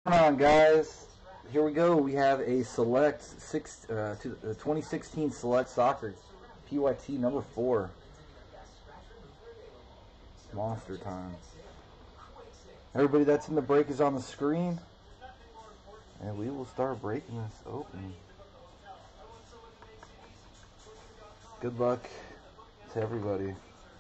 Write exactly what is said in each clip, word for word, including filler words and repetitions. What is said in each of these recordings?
On, guys, here we go. We have a select six uh, to the twenty sixteen select soccer P Y T number four. Monster time. Everybody that's in the break is on the screen, and we will start breaking this open. Good luck to everybody.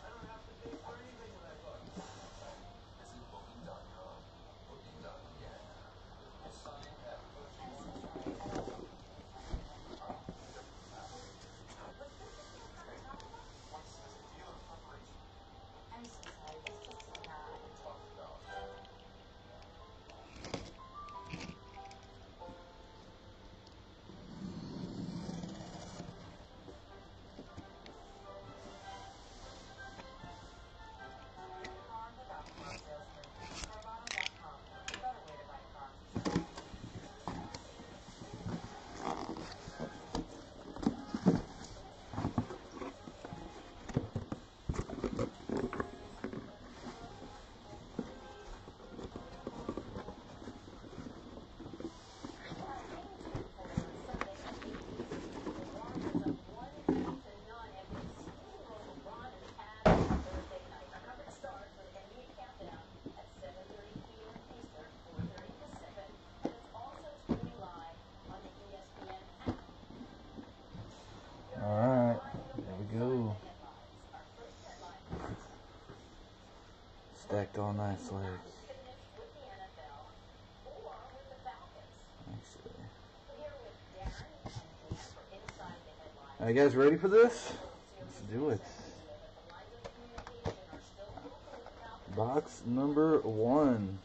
Alright, there we go. Stacked all nice legs. Actually. Are you guys ready for this? Let's do it. Box number one.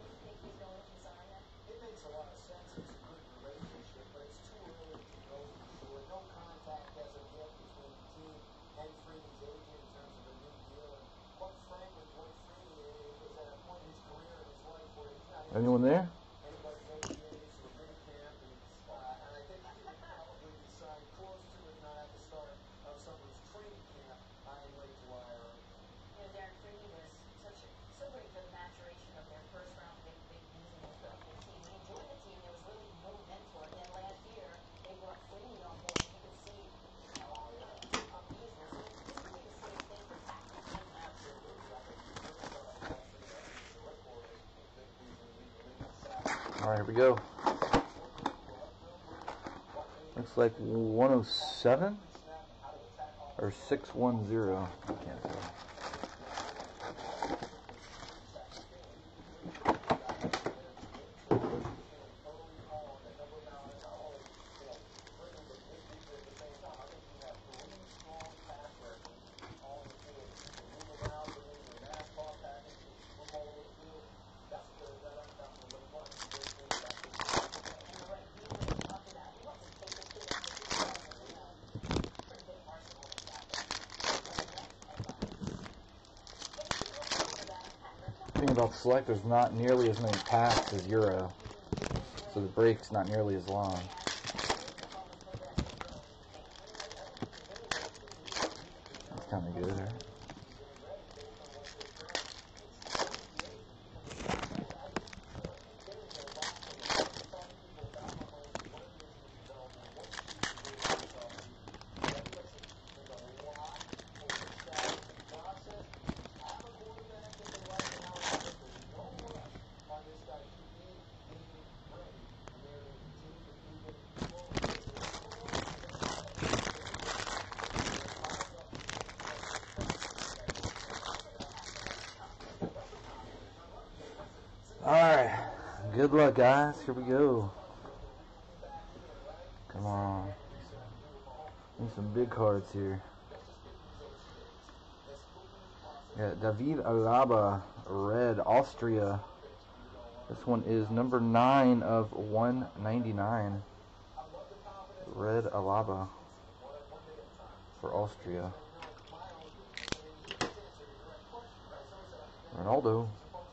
Anyone there? Alright, here we go. Looks like one oh seven or six one zero. I can't tell. The thing about Select, there's not nearly as many packs as Euro, so the break's not nearly as long. That's kind of good, right? Alright, good luck, guys. Here we go. Come on. Need some big cards here. Yeah, David Alaba, red, Austria. This one is number nine of one ninety-nine. Red Alaba for Austria. Ronaldo.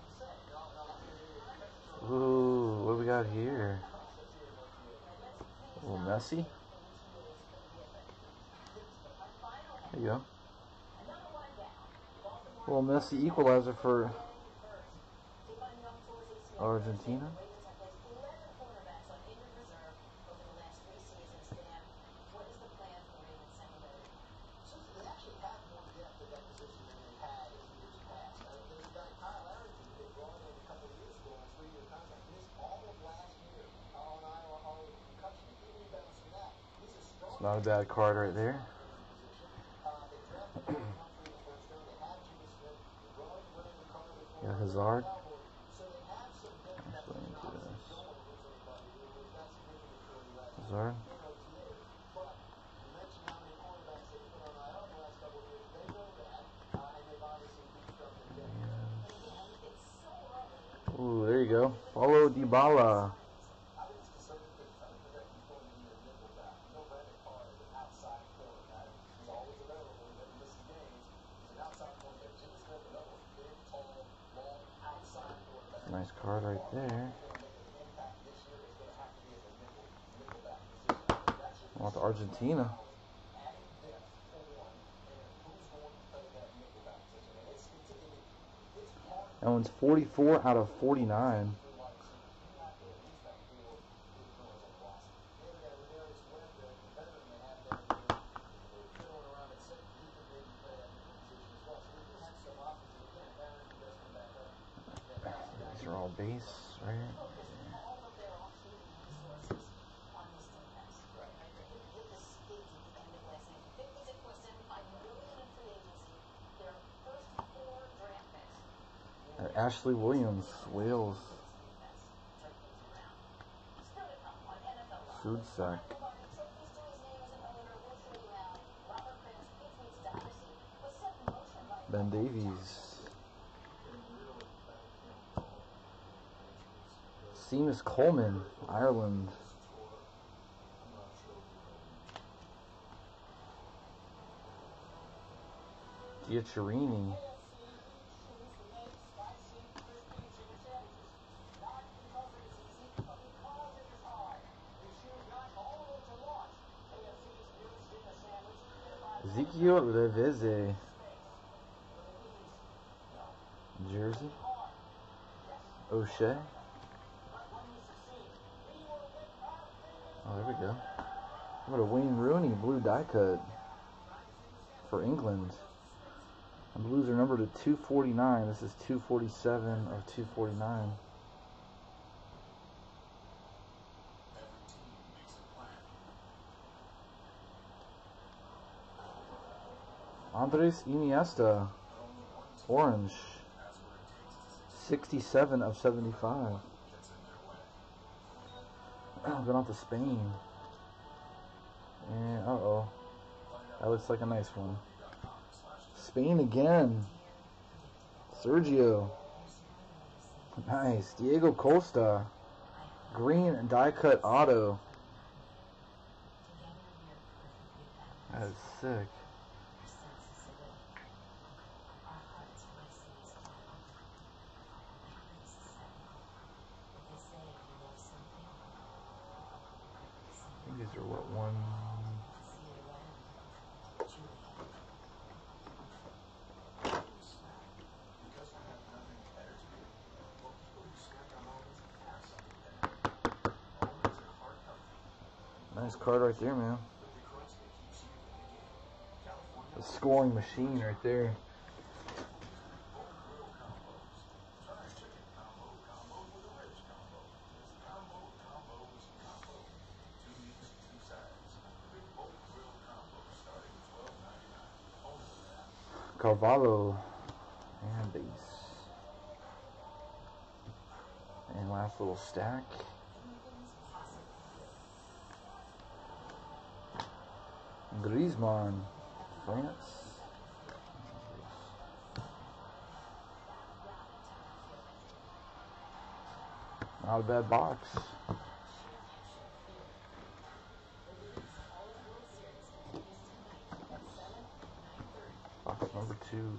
Ooh, what do we got here? A little Messi. There you go. A little Messi equalizer for Argentina. It's not a bad card right there. Yeah, Hazard. Hazard. Ooh, there you go. Paulo Dybala. Nice card right there. I want the Argentina. That one's forty-four out of forty-nine. These are all base, right? Uh, Ashley Williams, Wales. Sudsak. Ben Davies. Seamus Coleman, Ireland. Giaccherini. Ezekiel Leveze. Jersey. O'Shea. Oh, there we go. What a Wayne Rooney blue die cut for England. And blues are numbered to two forty-nine. This is two forty-seven of two forty-nine. Andres Iniesta, orange, sixty-seven of seventy-five. Oh, going off to Spain. And uh oh, that looks like a nice one. Spain again. Sergio. Nice. Diego Costa. Green and die cut auto. That is sick. I think these are what, one. Nice card right there, man. A scoring machine right there. Carvalho and base. And last little stack. Griezmann, France. Not a bad box. Box number two.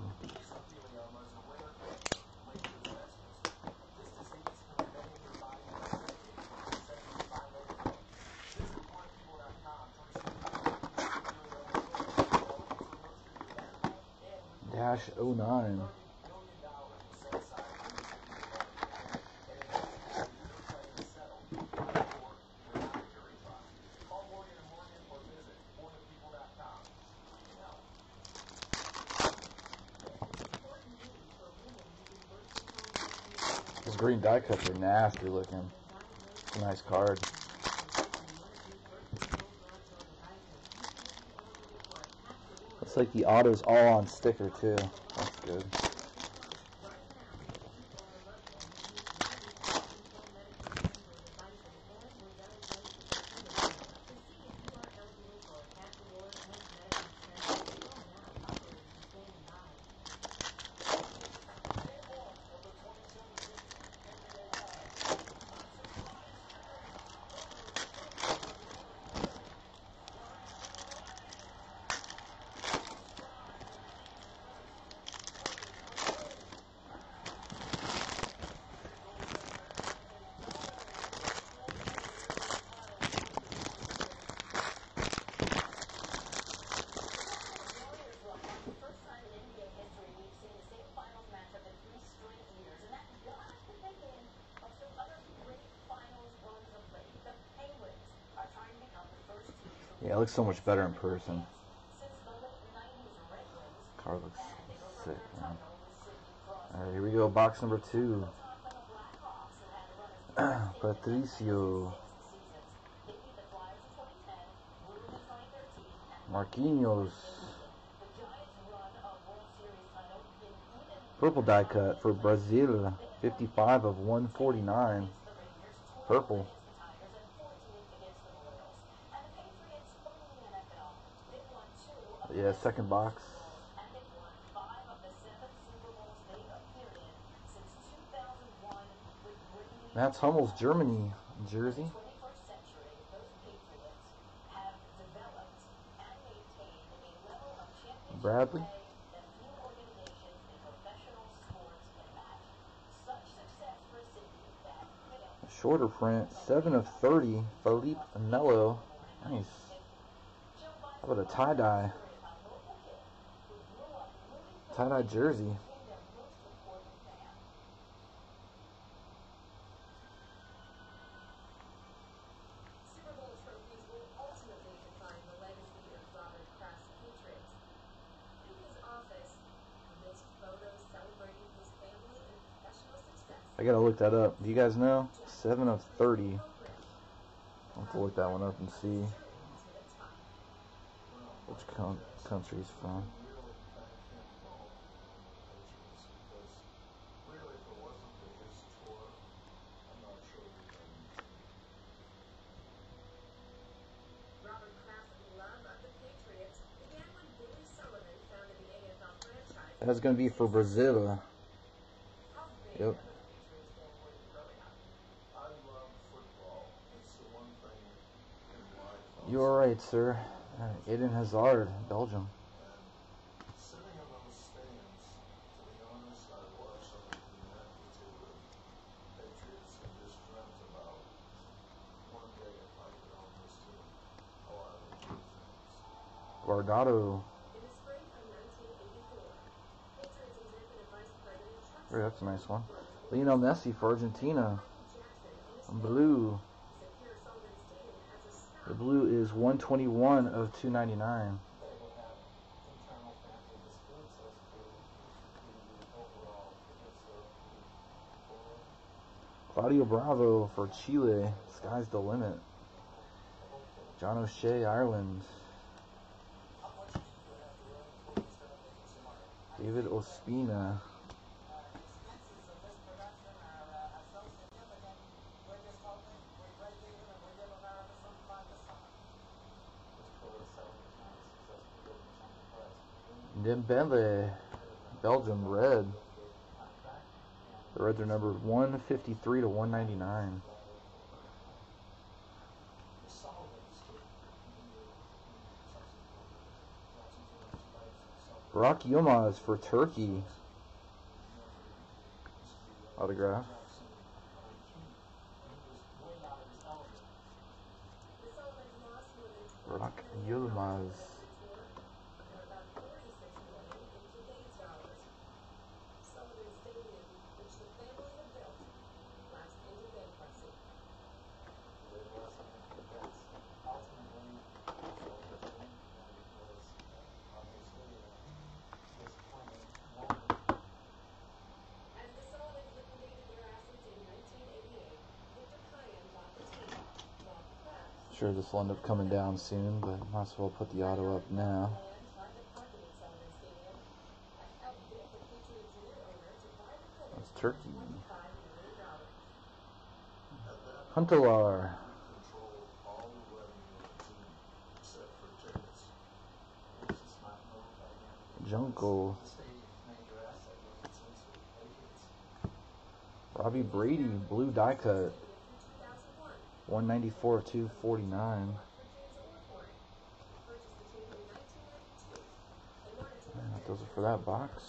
Dash oh nine. Those green die cuts are nasty looking. It's a nice card. Looks like the auto's all on sticker too. That's good. Yeah, it looks so much better in person. Car looks sick, man. Alright, here we go. Box number two. Patricio. Marquinhos. Purple die cut for Brazil. fifty-five of one forty-nine. Purple. Yeah, second box. That's Hummel's Germany jersey. Bradley. Shorter print, seven of thirty. Felipe Melo. Nice. How about a tie-dye? Tie-dye jersey. I gotta look that up. Do you guys know? seven of thirty. I'll have to look that one up and see which con country he's from. That's gonna be for Brazil. Yep. You are right, sir. Right, Eden Hazard, Belgium. Guardado. Oh, that's a nice one. Lionel Messi for Argentina. Blue. The blue is one twenty-one of two ninety-nine. Claudio Bravo for Chile. Sky's the limit. John O'Shea, Ireland. David Ospina. Dembele, Belgium red. The reds are numbered one fifty-three to one ninety-nine. Burak Yilmaz for Turkey. Autograph. Burak Yilmaz. Sure, this will end up coming down soon, but might as well put the auto up now. Turkey. Huntelaar. Jungle. Robbie Brady, blue die cut. one ninety-four, two forty-nine. Right, those are for that box.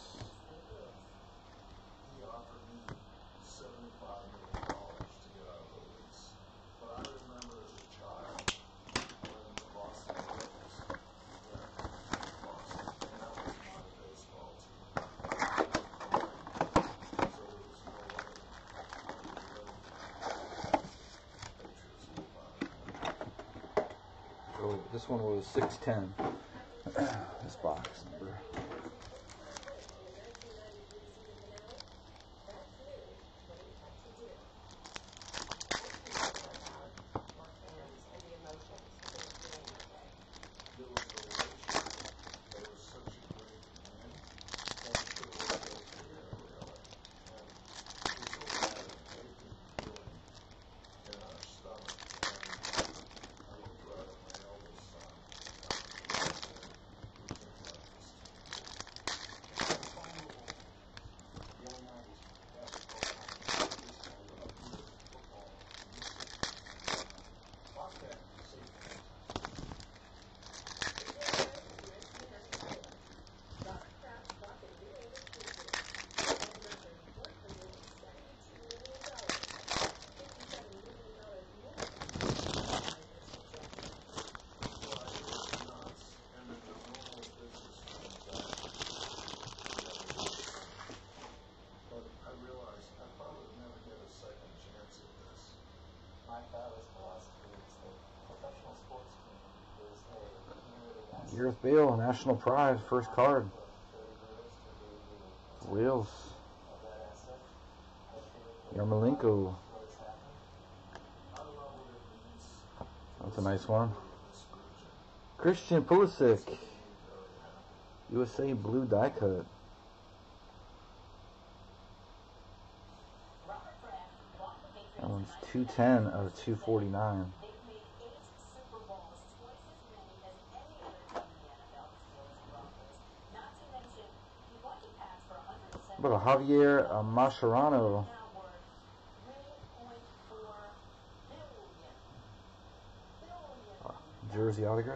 So this one was six ten. This box number. Gareth Bale, National Pride, first card. Wheels. Yarmolenko. That's a nice one. Christian Pulisic, U S A blue die cut. That one's two ten of two forty-nine. What about Javier uh, Mascherano? Uh, jersey autograph.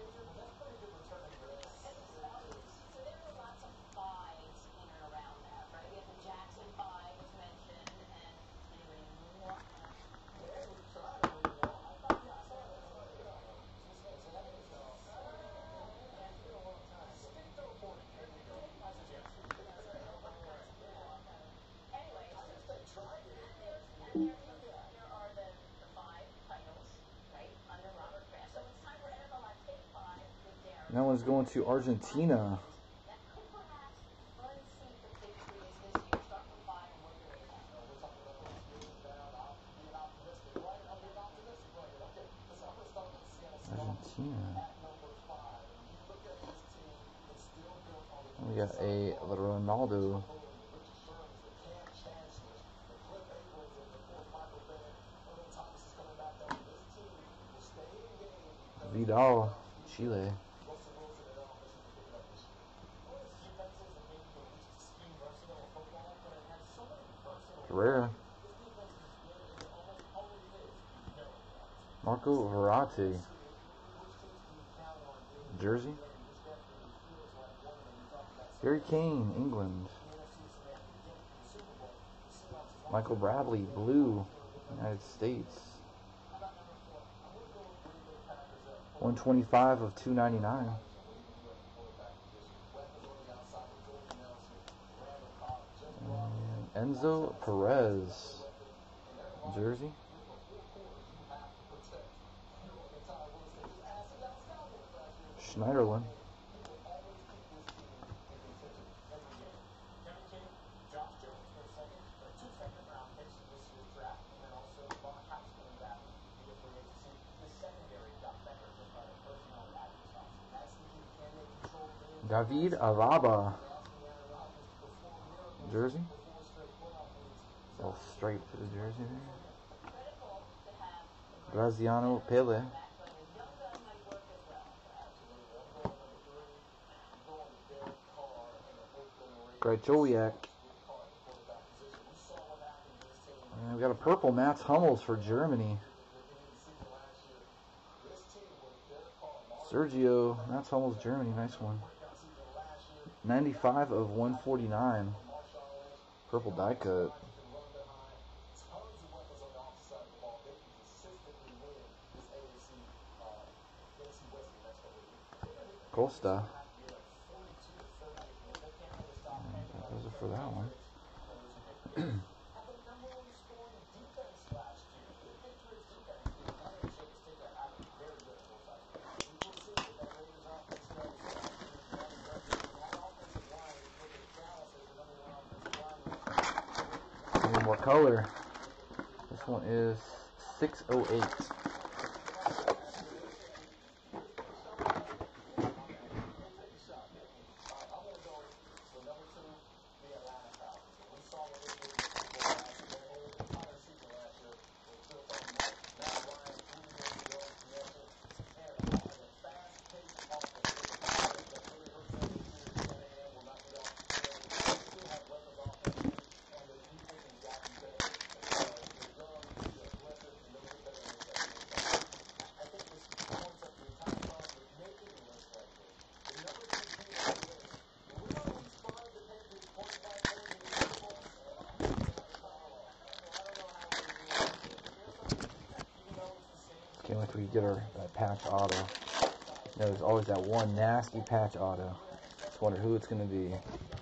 That one's going to Argentina. Argentina. We got a Ronaldo. Vidal, Chile. Rare. Marco Verratti. Jersey. Harry Kane, England. Michael Bradley, blue, United States. one twenty-five of two ninety-nine. And Enzo Perez, jersey. Schneiderlin. David Alaba, jersey. Little stripe to the jersey there. Graziano Pele. Krychowiak. And we got a purple Mats Hummels for Germany. Sergio Mats Hummels, Germany, nice one. ninety-five of one forty-nine. Purple die cut. Costa. Those are for that one. One more color. This one is six oh eight. Can't wait till we get our that patch auto. You know, there's always that one nasty patch auto. Just wonder who it's going to be.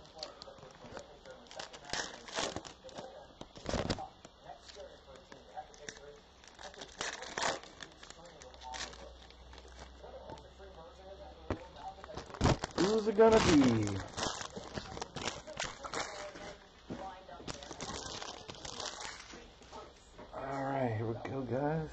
Who's it going to be? Alright, here we go, guys.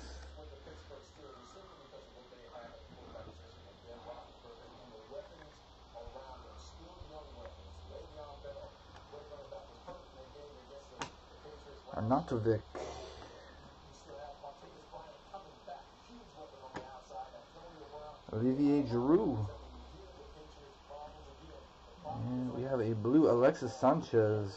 Arnautovic. Olivier Giroud. And we have a blue Alexis Sanchez.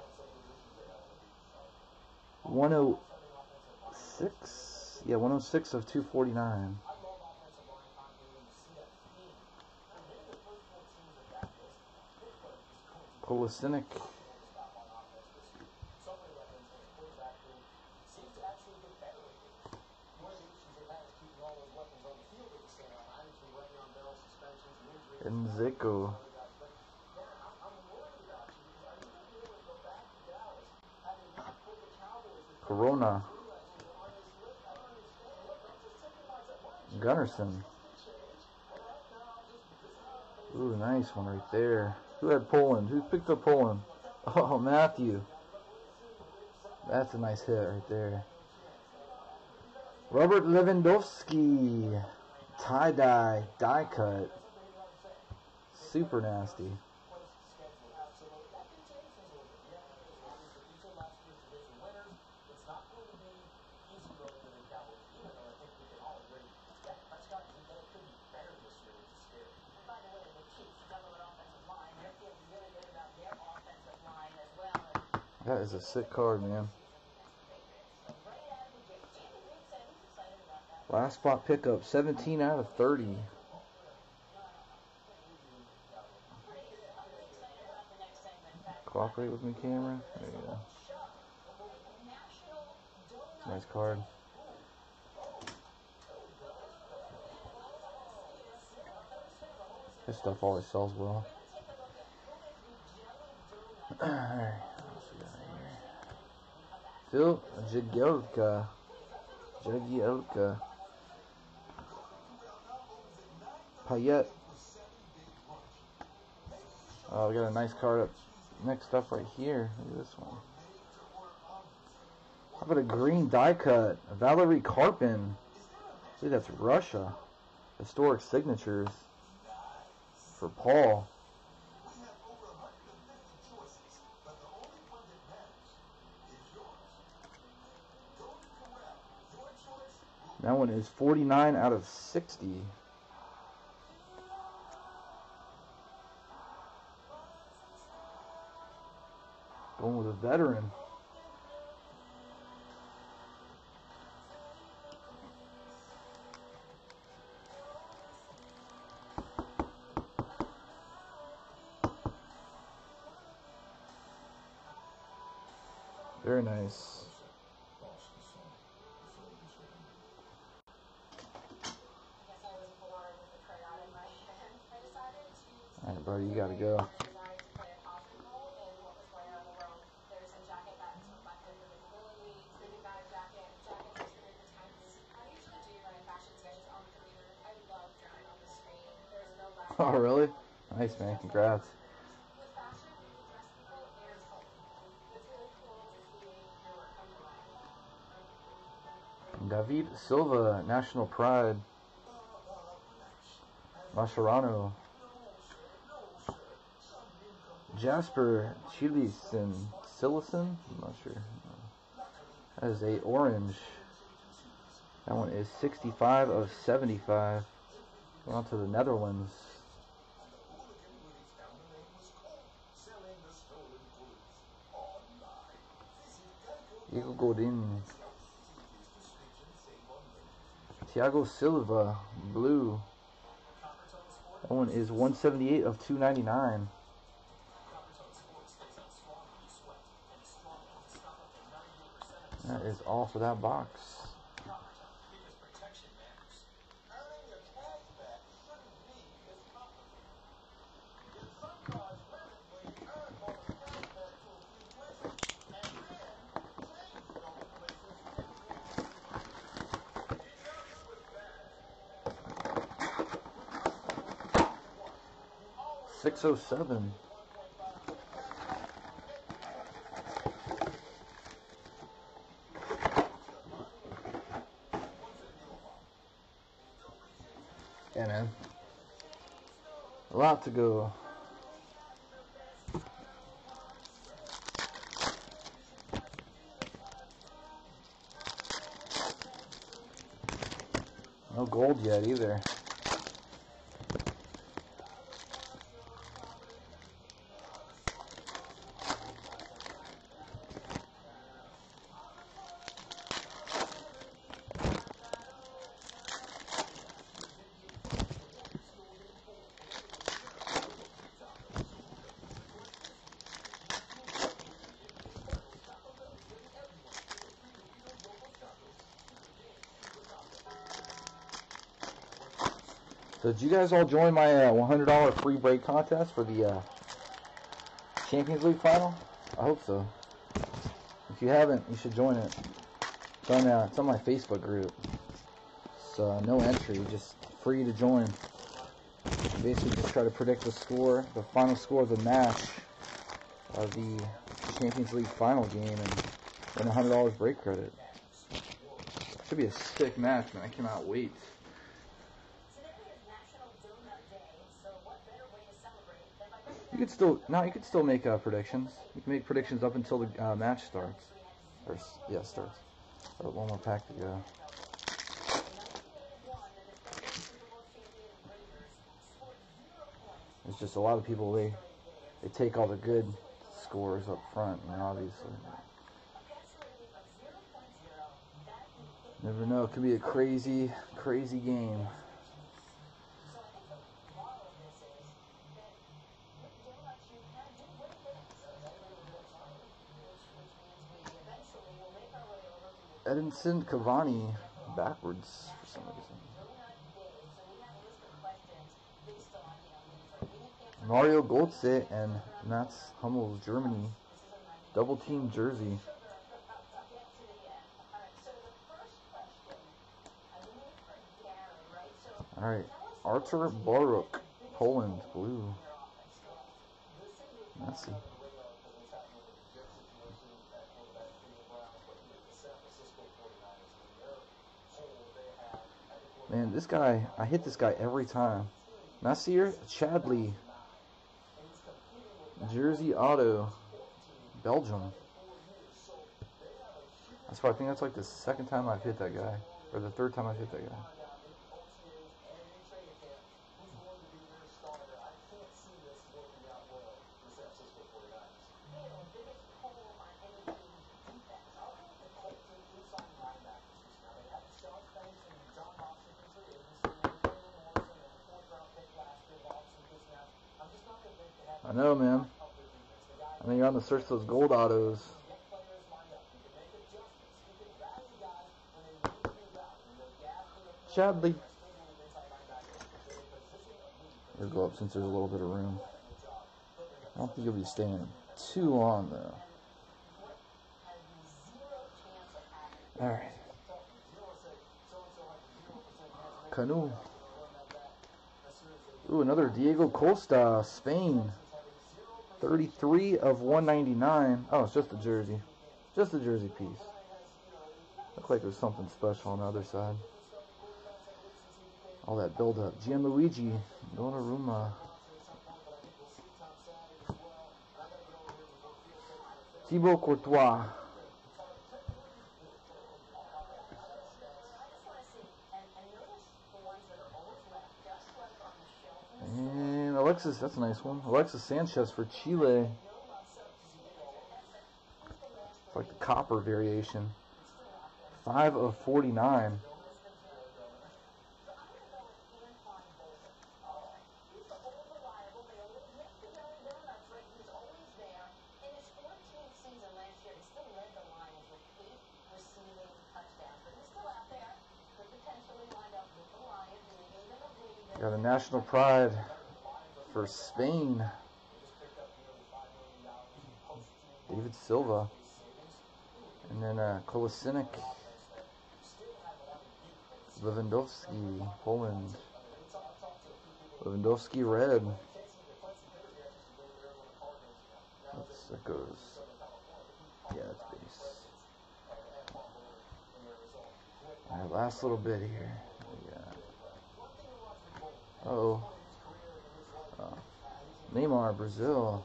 one oh six. Yeah, one oh six of two forty-nine. Kolasinac. And Zico. Corona. Gunnarsson. Ooh, nice one right there. Who had Poland? Who picked up Poland? Oh, Matthew. That's a nice hit right there. Robert Lewandowski. Tie-dye. Die cut. Super nasty. That is a sick card, man. Last spot pickup, seventeen out of thirty. Cooperate with me, camera. There you go. Nice card. This stuff always sells well. Alright, Phil Jagielka. Jagielka. Payet. Oh, we got a nice card up next up right here. Look at this one. How about a green die cut? Valerie Karpin. See, that's Russia. Historic signatures for Paul. That one is forty-nine out of sixty. Going with a veteran. Very nice. Alright, buddy, you gotta go. Oh, really? Nice, man. Congrats. David Silva, National Pride. Mascherano. Jasper Chilison, Silison? I'm not sure. That is a orange. That one is sixty-five of seventy-five. Going on to the Netherlands. Diego Godin. Thiago Silva, blue. That one is one seventy-eight of two ninety-nine. That is all for that box. six oh seven. Yeah, man. A lot to go. No gold yet either. So did you guys all join my uh, one hundred dollar free break contest for the uh, Champions League final? I hope so. If you haven't, you should join it. It's on, uh, it's on my Facebook group. So uh, no entry, just free to join. Basically just try to predict the score, the final score of the match of the Champions League final game and win one hundred dollars break credit. Should be a sick match, man. I cannot wait. You could still, no, you could still make uh, predictions. You can make predictions up until the uh, match starts. Or, yeah, starts. Oh, one more pack to go. It's just a lot of people, they, they take all the good scores up front, and obviously. Never know, it could be a crazy, crazy game. Edinson Cavani backwards for some reason. Mario Götze and Mats Hummels, Germany. Double team jersey. Alright. Artur Boruk, Poland, blue. Messi. Man, this guy, I hit this guy every time. Nasir Chadli. Jersey auto. Belgium. That's why I think that's like the second time I've hit that guy. Or the third time I hit that guy. I know, man. I know you're on the search for those gold autos. Chadley. We'll go up since there's a little bit of room. I don't think you'll be staying too long, though. Alright. Canu. Ooh, another Diego Costa, Spain. thirty-three of one ninety-nine. Oh, it's just a jersey. Just a jersey piece. Looks like there's something special on the other side. All that build-up. Gianluigi Donnarumma. Thibaut Courtois. And Alexis, that's a nice one. Alexis Sanchez for Chile. It's like the copper variation. five of forty-nine. Got a national pride for Spain. David Silva. And then uh, Kolasinac. Lewandowski, Poland. Lewandowski red. Oops, that goes. Yeah, that's base. Alright, last little bit here. Yeah. Uh oh. Uh, Neymar, Brazil.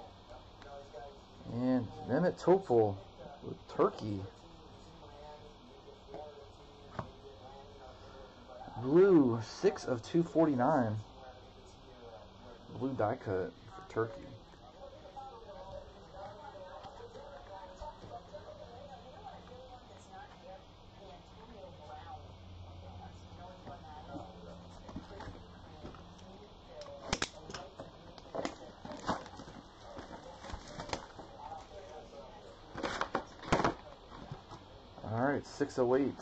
And Mehmet Topol with Turkey. Blue, six of two forty-nine. Blue die cut for Turkey. All right, six oh eight.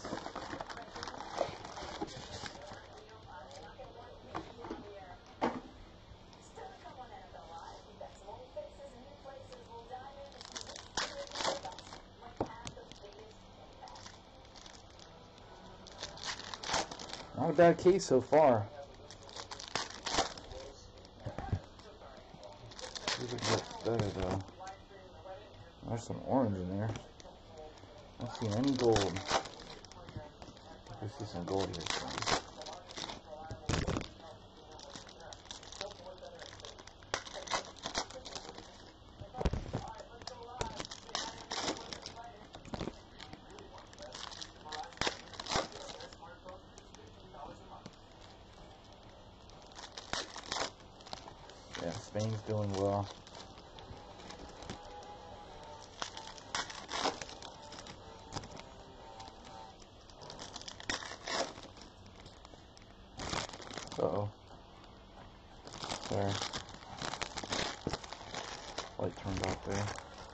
Not a bad case so far. See if it gets better though. There's some orange in there. I don't see any gold. I see some gold here. Yeah, Spain's doing well. Uh-oh. Sorry. Light turned off there.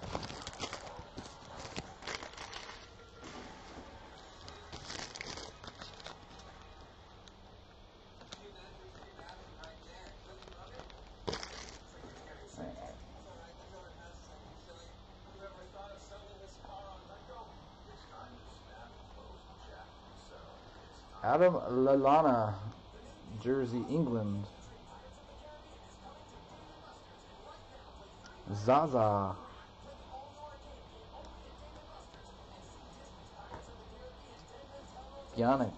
Adam Lallana, Jersey, England. Zaza. Yannick.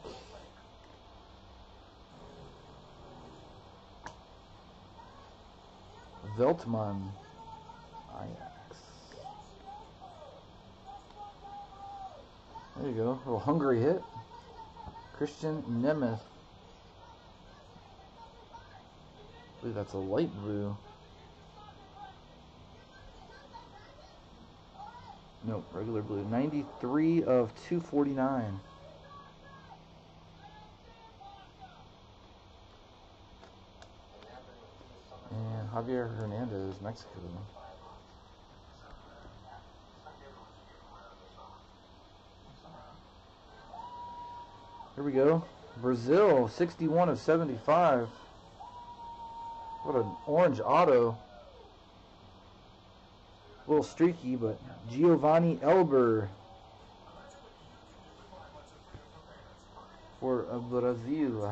Veltman. Ajax. There you go. A little Hungary hit. Christian Nemeth. I believe that's a light blue. Nope, regular blue. ninety-three of two forty-nine. And Javier Hernandez, Mexico. Here we go. Brazil, sixty-one of seventy-five. What an orange auto. A little streaky, but Giovanni Elber for uh, Brazil.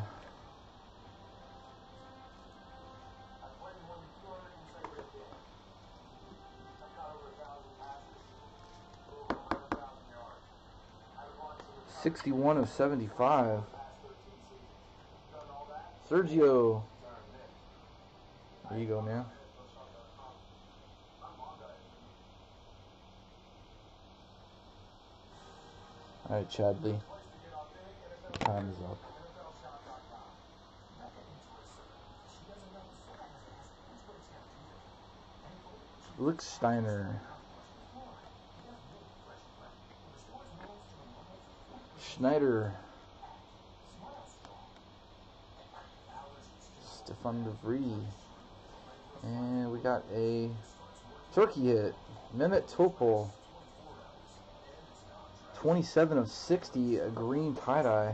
sixty-one of seventy-five. Sergio. There you go, man. Alright, Chadley. Time is up. Lichtsteiner. Schneider. Stefan de Vries. And we got a turkey hit. Mehmet Topol. twenty-seven of sixty, a green tie-dye.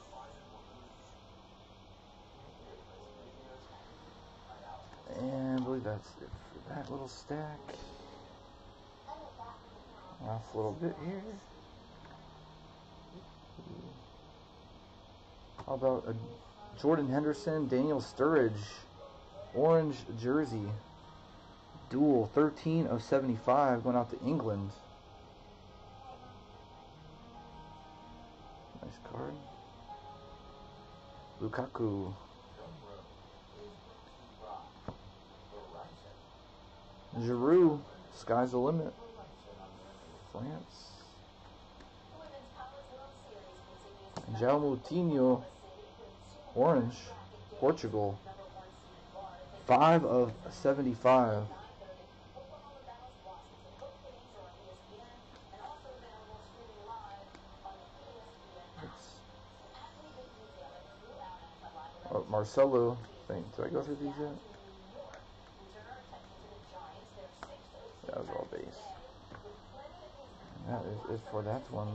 And I believe that's it for that little stack. Last little bit here. How about a Jordan Henderson, Daniel Sturridge, orange jersey. Dual, thirteen of seventy-five, going out to England. Nice card. Lukaku. Giroud, sky's the limit. France. João Moutinho, orange, Portugal. five of seventy-five. Oh, Marcelo, thing. Did I go through these yet? That was all base. And that is it for that one.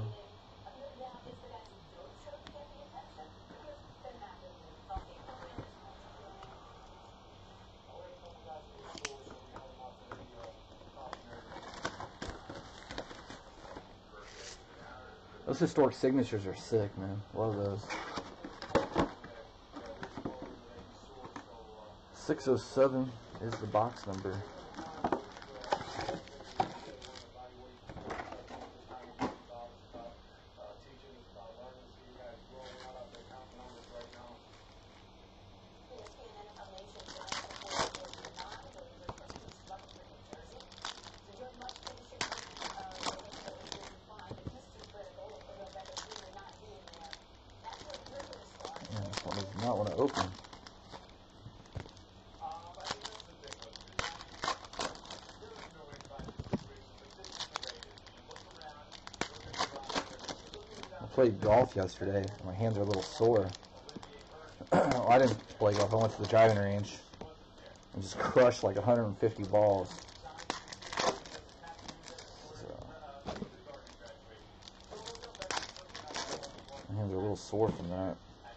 Those historic signatures are sick, man. Love those. six oh seven is the box number. Yeah, this one does not want to open. I played golf yesterday. My hands are a little sore. Well, I didn't play golf. I went to the driving range and just crushed like one hundred fifty balls. So, my hands are a little sore from that.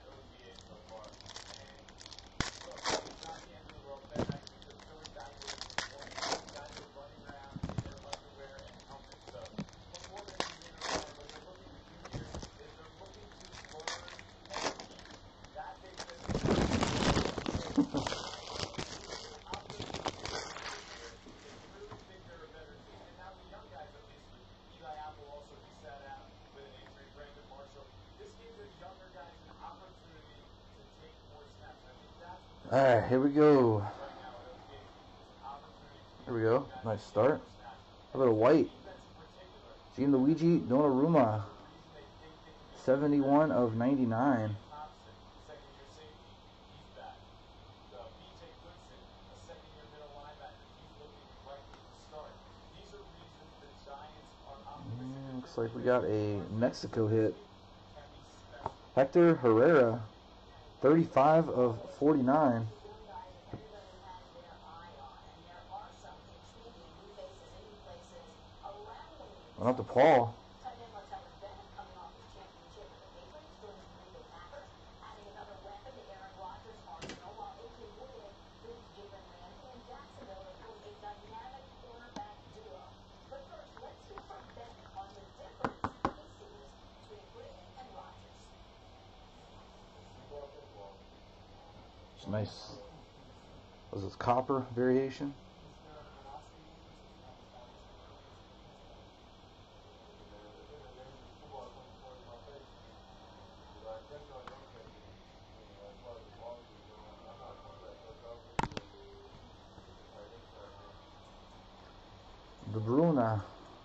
Alright, here we go. Here we go. Nice start. How about a white? Gianluigi Donnarumma. seventy-one of ninety-nine. Yeah, looks like we got a Mexico hit. Hector Herrera, thirty-five of forty-nine. Went up to Paul. It's nice. Was this copper variation? De Bruyne.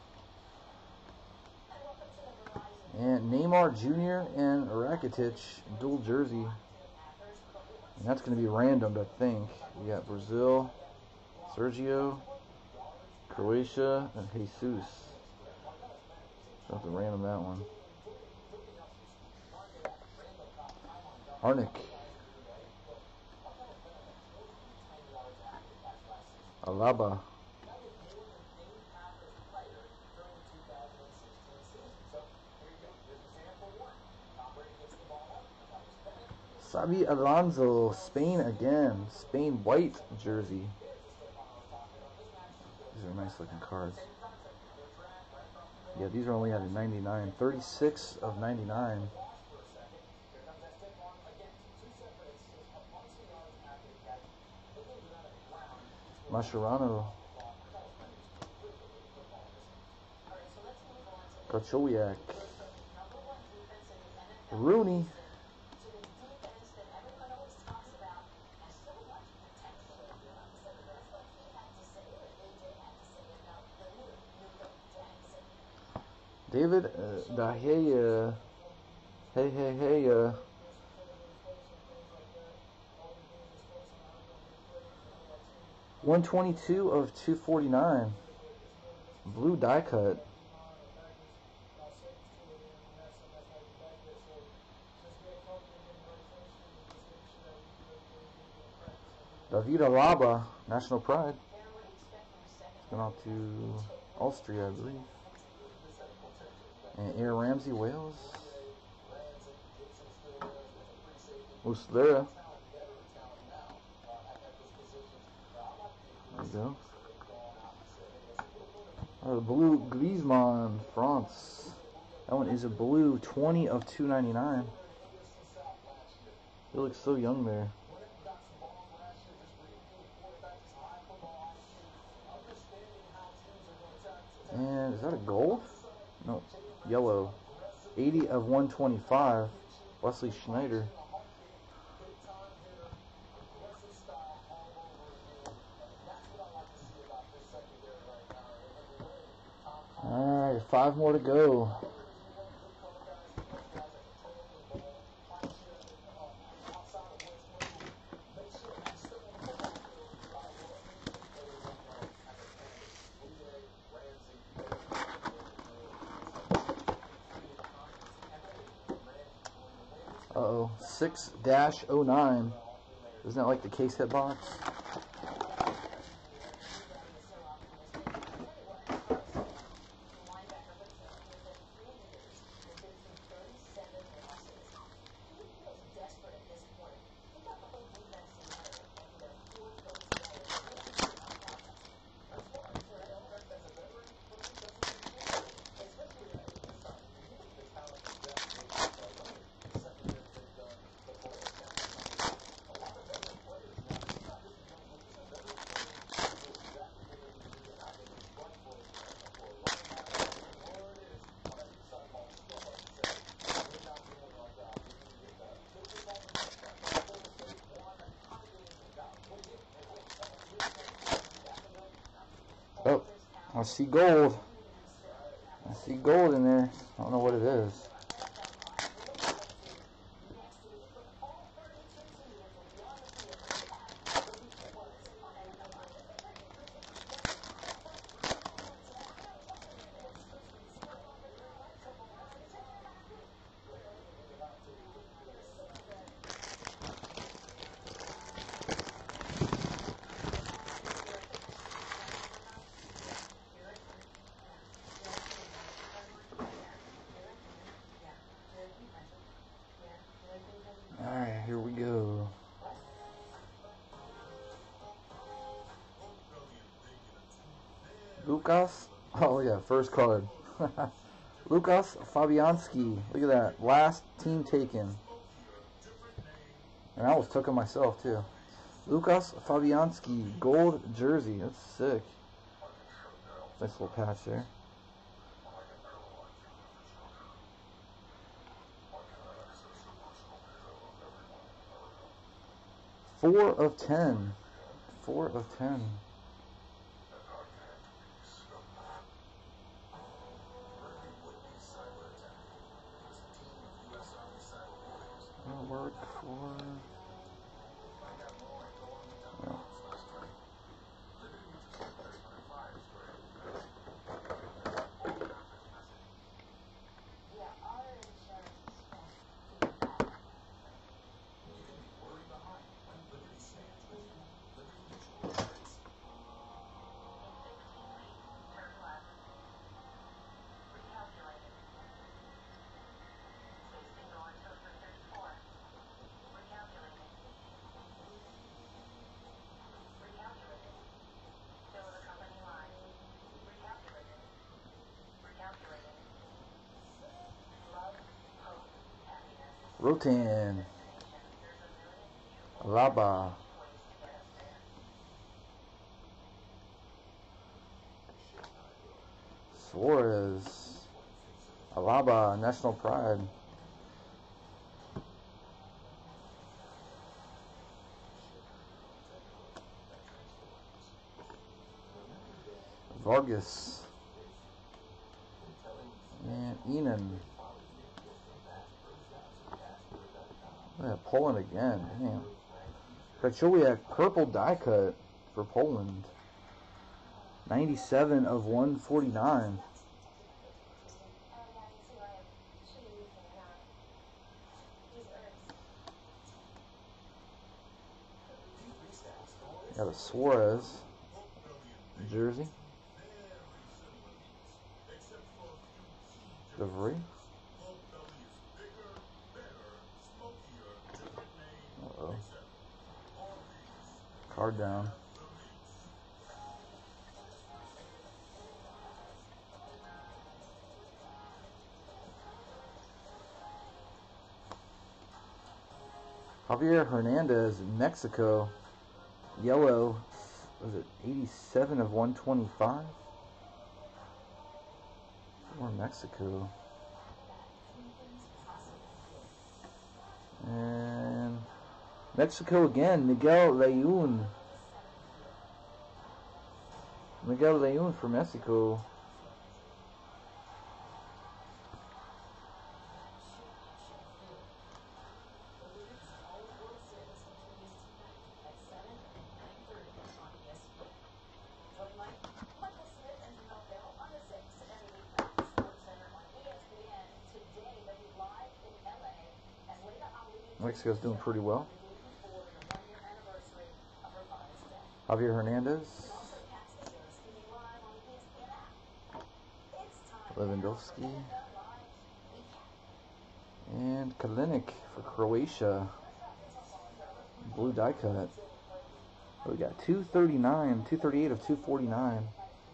And Neymar Junior and Rakitic dual jersey. And that's going to be random, I think. We got Brazil, Sergio, Croatia, and Jesus. So have to random that one. Harnik. Alaba. Xabi Alonso, Spain again. Spain white jersey. These are nice looking cards. Yeah, these are only out of ninety-nine. thirty-six of ninety-nine. Mascherano. Kochowiak. Rooney. David uh, De Gea. Hey, hey, hey. Uh, one twenty-two of two forty-nine. Blue die cut. David Alaba, National Pride. Going out to Austria, I believe. And Aaron Ramsey, Wales. Muslera. There you go. Oh, the blue Griezmann, France. That one is a blue, twenty of two ninety-nine. He looks so young there. And is that a gold? No, yellow. eighty of one twenty-five. Wesley Schneider. Alright, five more to go. Uh-oh, six dash oh nine. Isn't that like the case hit box? Oh, I see gold. I see gold in there. I don't know what it is. here we go. Lucas. Oh, yeah, first card. Lucas Fabianski. Look at that. Last team taken. And I almost took him myself, too. Lucas Fabianski. Gold jersey. That's sick. Nice little patch there. Four of ten. Four of ten. That'll work for. No. Rotan. Alaba. Suarez. Alaba. National Pride. Vargas. And Enan. Yeah, Poland again. Damn. Krachowiak, purple die cut for Poland. ninety-seven of one forty-nine. Got a Suarez jersey. DeVry. Uh-oh. Card down. Javier Hernandez, Mexico. Yellow. Was it eighty-seven of one twenty-five? Or Mexico. And Mexico again, Miguel Layun. Miguel Layun for Mexico. Mexico's doing pretty well. Javier Hernandez. Lewandowski. And Kalinic for Croatia. Blue die cut. Oh, we got two thirty-nine, two thirty-eight of two forty-nine.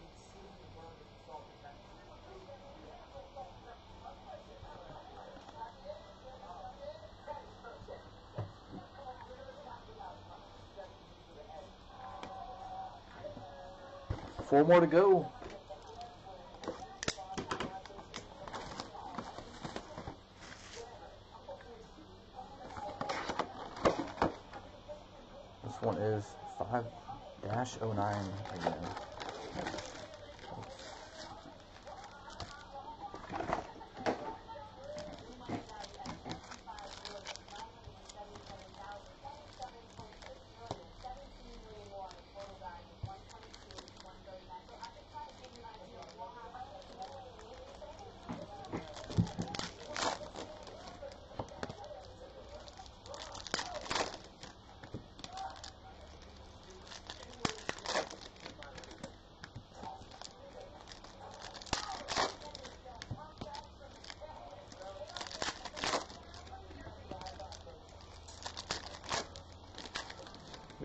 Four more to go. This one is five dash oh nine again.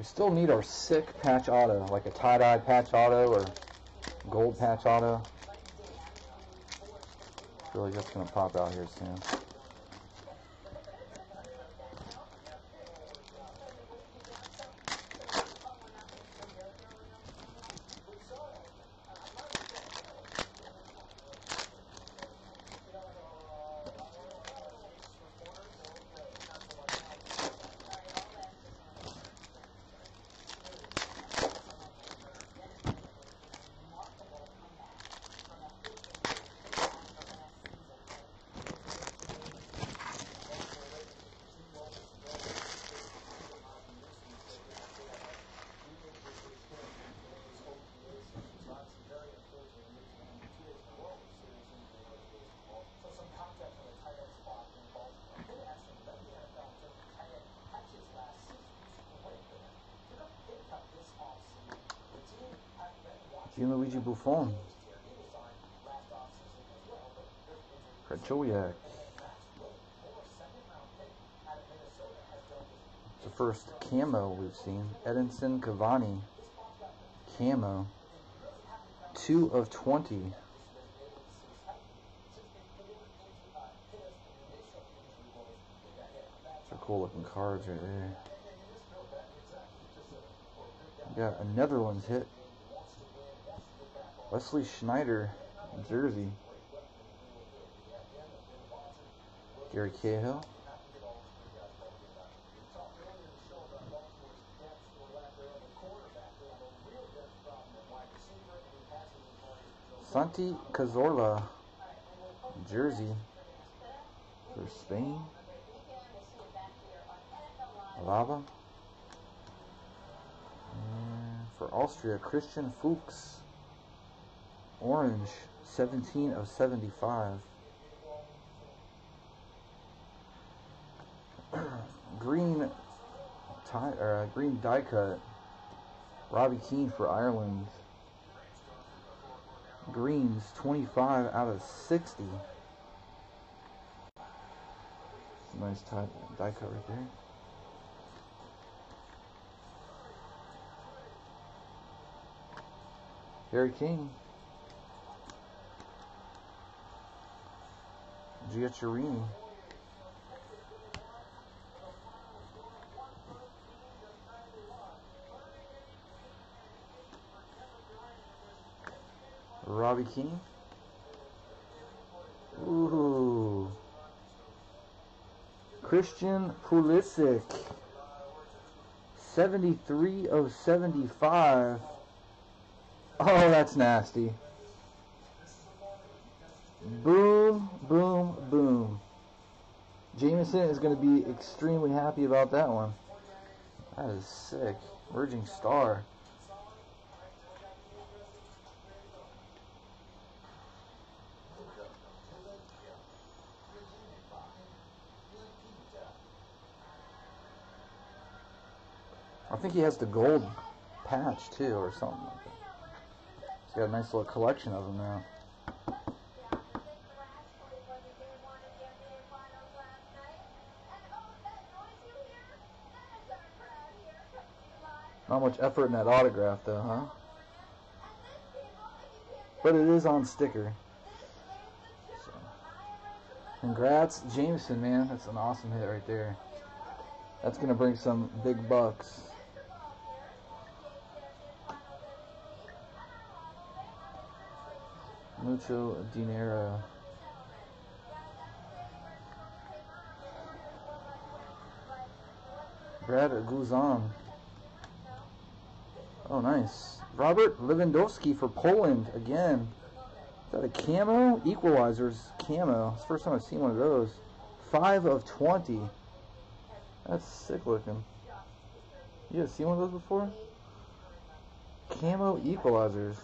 We still need our sick patch auto, like a tie-dye patch auto or gold patch auto. I feel like that's going to pop out here soon. Gianluigi Buffon. Krachowiak. It's the first camo we've seen. Edinson Cavani. Camo. two of twenty. Those are cool looking cards right there. We got a Netherlands hit. Wesley Schneider, jersey. Gary Cahill. Santi Cazorla, jersey for Spain. Alaba. And for Austria, Christian Fuchs. Orange, seventeen of seventy-five. Green tie or uh, green die cut. Robbie Keane for Ireland. Greens, twenty-five out of sixty. Nice tie, die cut right there. Harry King. Giaccherini. Robbie Keane. Ooh. Christian Pulisic. seventy-three of seventy-five. Oh, that's nasty. Boom, boom, boom. Jameson is going to be extremely happy about that one. That is sick. Merging star. I think he has the gold patch too, or something like that. He's got a nice little collection of them now. Not much effort in that autograph though, huh? But it is on sticker. So. Congrats, Jameson, man. That's an awesome hit right there. That's going to bring some big bucks. Mucho dinero. Brad Guzan. Oh, nice. Robert Lewandowski for Poland again. Is that a camo? Equalizers camo. It's the first time I've seen one of those. five of twenty. That's sick looking. You guys seen one of those before? Camo equalizers.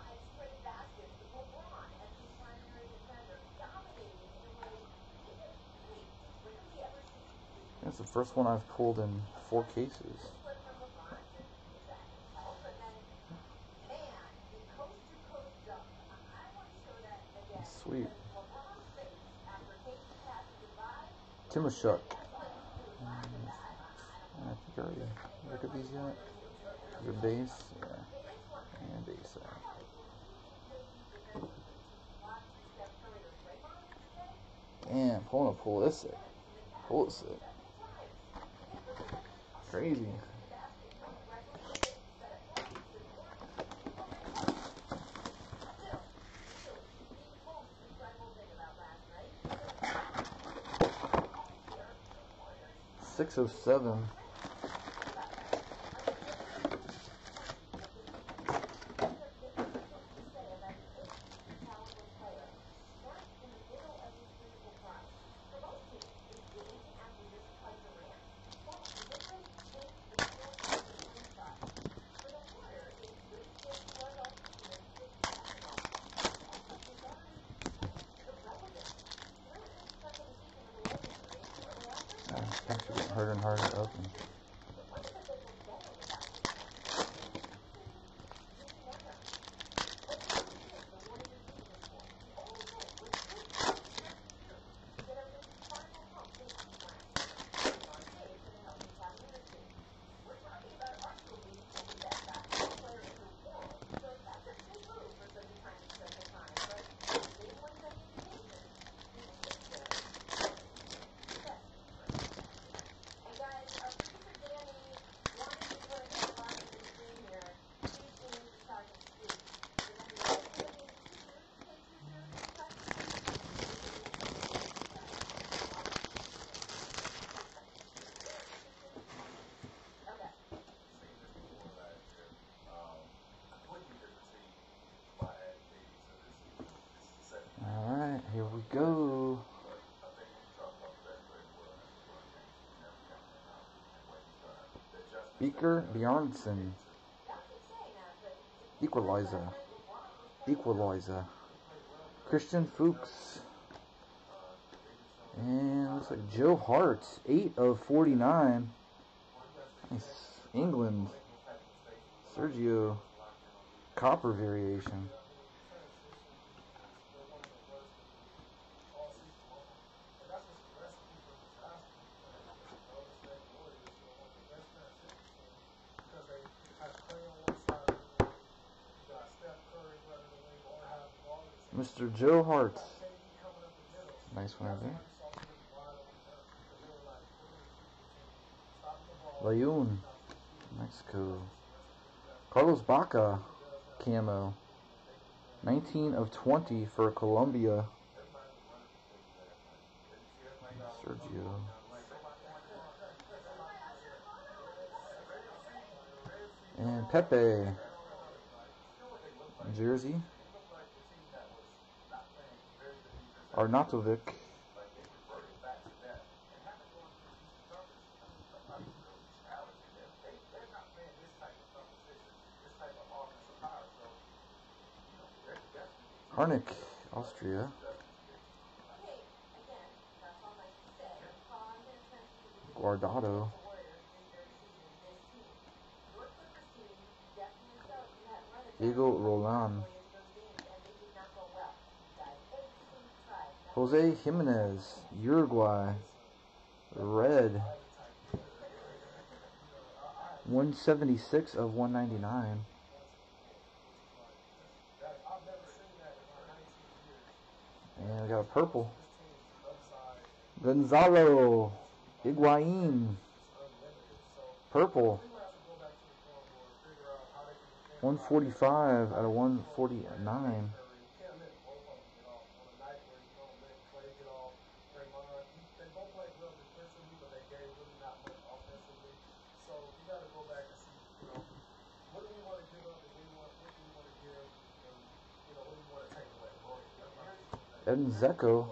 That's the first one I've pulled in four cases. That's sweet. Timoshuk. I think I already Look at these yet. Your base, yeah, and base out. Damn, pulling a pull this sick. Pull it sick. Crazy. six oh seven. Actually getting harder and harder to open. Alright, here we go. Beaker Bjornsson. Equalizer. Equalizer. Christian Fuchs. And looks like Joe Hart. eight of forty-nine. Nice. England. Sergio. Copper variation. Mister Joe Hart. Nice one right there. Leon, Mexico. Carlos Baca, camo. nineteen of twenty for Colombia. Sergio. And Pepe. Jersey. Arnautovic. Harnik, Austria. Guardado. Diego Roland. Jose Jimenez, Uruguay. Red. one seventy-six of one ninety-nine. And we got a purple. Gonzalo Higuain. Purple. one forty-five out of one forty-nine. Edin Dzeko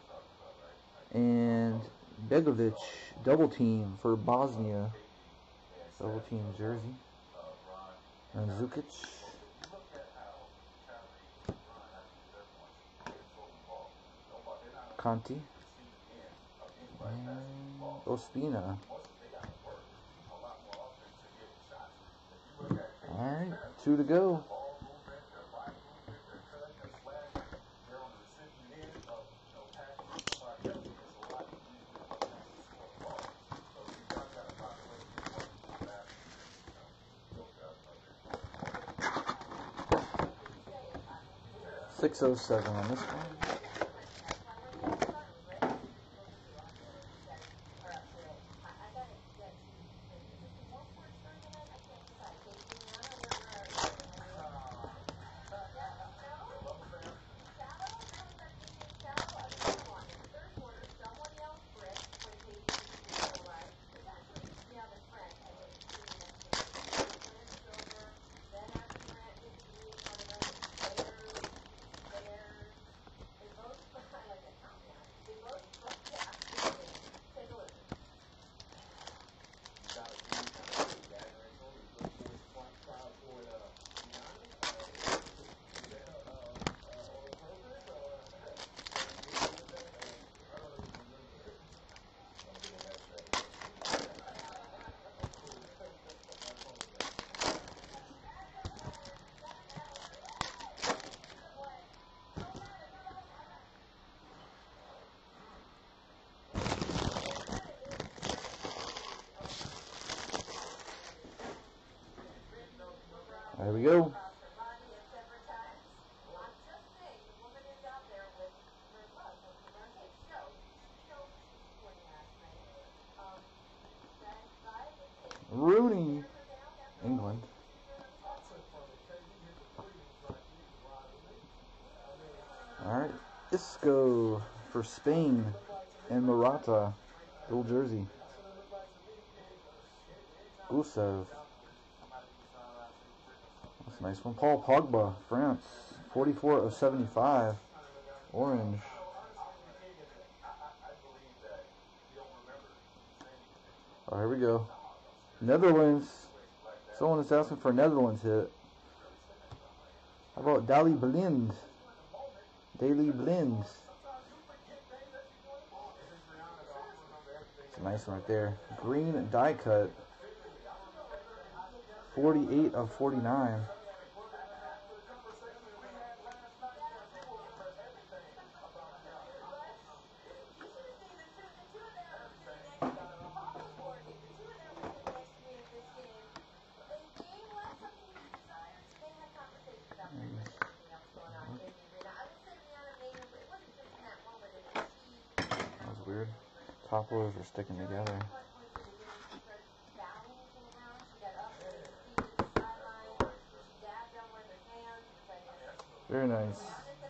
and Begovic, double team for Bosnia. Double team jersey. And Zukic. Conti. And Ospina. Alright, two to go. six oh seven on this one. There we go. Rooney, England. Alright, Isco for Spain and Morata, dual jersey. Gusev. That's a nice one. Paul Pogba, France, forty-four of seventy-five, orange. Oh, here we go. Netherlands. Someone is asking for a Netherlands hit. How about Daley Blind? Daley Blind. It's a nice one right there. Green die cut. forty-eight of forty-nine. That was weird. Top loads are sticking together. Very nice.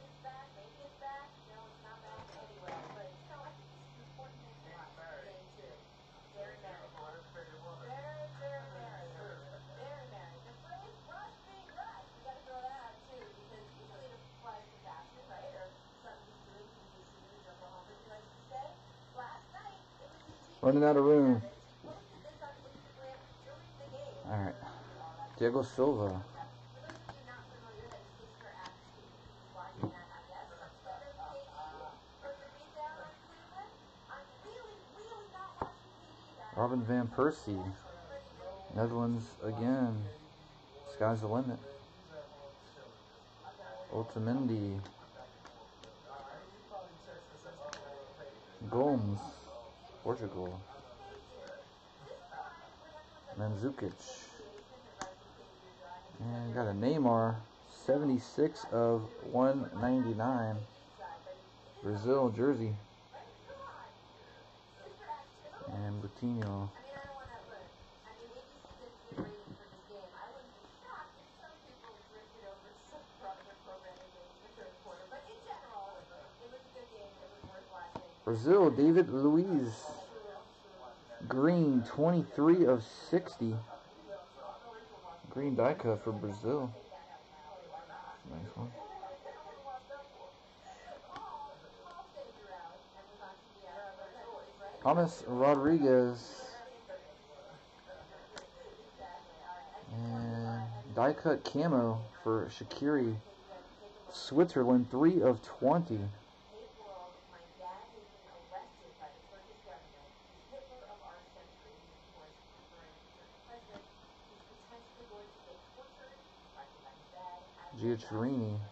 Running out of room. Alright. Diego Silva. Robin Van Persie. Netherlands again. Sky's the limit. Otamendi. Gomes. Portugal. Mandzukic. And got a Neymar. seventy-six of one ninety-nine. Brazil jersey. And Coutinho. Brazil, David Luiz. Green, twenty-three of sixty. Green die cut for Brazil. Nice one. Thomas Rodriguez. And die cut camo for Shaqiri. Switzerland, three of twenty. Giaccherini.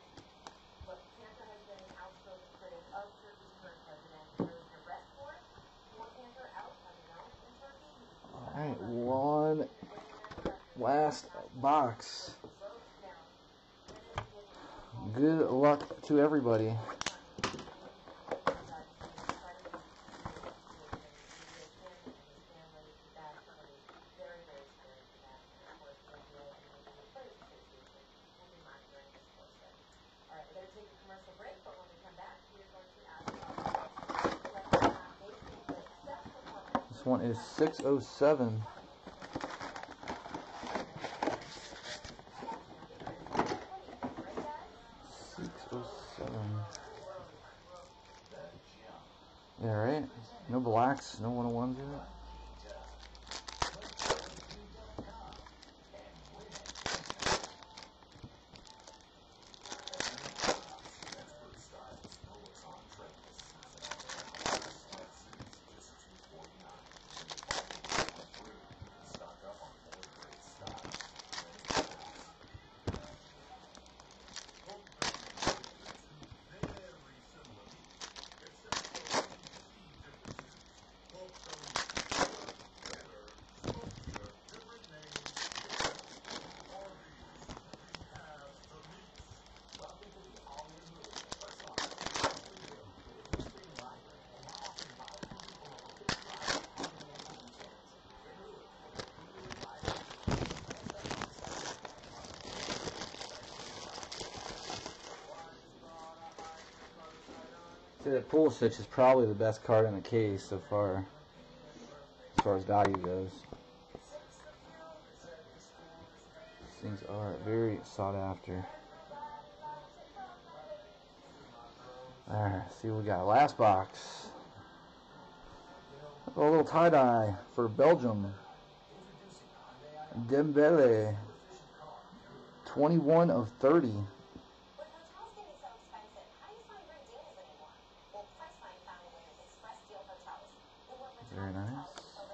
Alright, one last box. Good luck to everybody. This one is six oh seven. six oh seven. Yeah, right? No blacks, no one oh ones in it. So that Pulisic is probably the best card in the case so far, as far as value goes. These things are very sought after. Alright, see what we got. Last box. A little tie-dye for Belgium. Dembele. twenty-one of thirty. Very nice.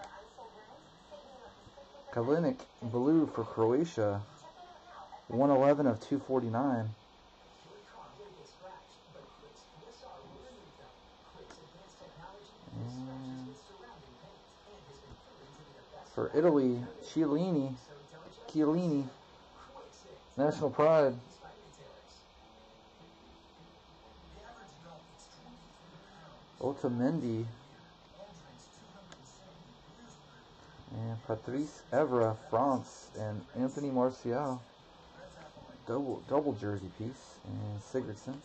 Kalinic blue for Croatia. one eleven of two forty-nine. And for Italy, Chiellini. Chiellini. National pride. Otamendi. And Patrice Evra, France, and Anthony Martial. Double double jersey piece. And Sigurdsson.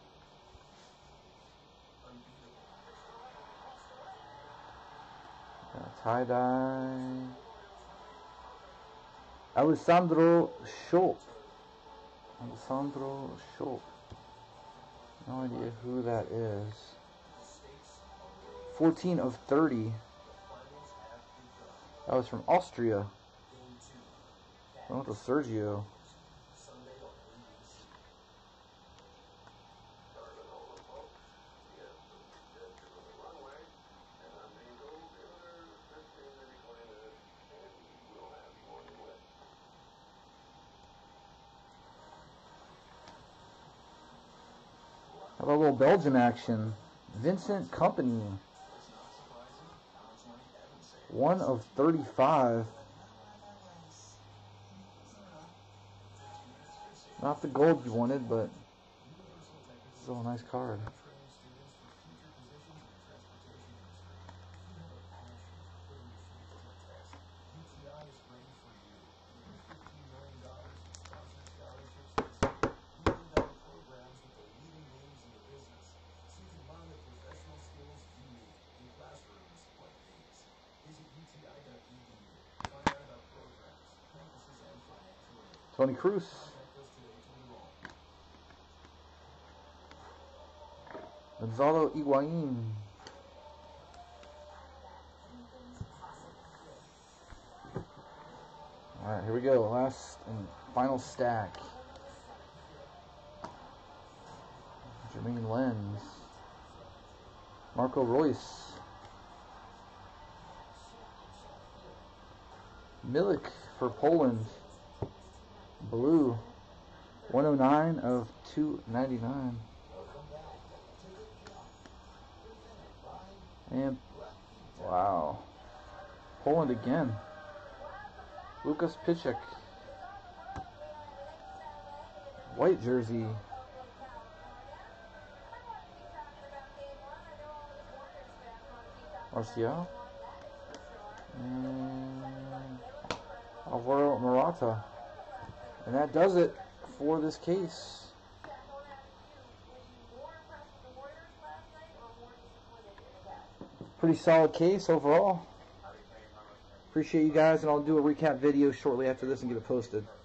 Tie-dye. Alessandro Schulp. Alessandro Schulp. No idea who that is. fourteen of thirty. That was from Austria. I went to Sergio. How about a little Belgium action? Vincent Kompany. one of thirty-five. Not the gold you wanted, but still a nice card. Tony Cruz. Gonzalo Higuain. Alright, here we go. Last and final stack. Jermaine Lens. Marco Reus. Milik for Poland. Blue. one oh nine of two ninety-nine. And, wow. Poland again. Lukas Piszczek. White jersey. Marcial. And Alvaro Morata. And that does it for this case. Pretty solid case overall. Appreciate you guys, and I'll do a recap video shortly after this and get it posted.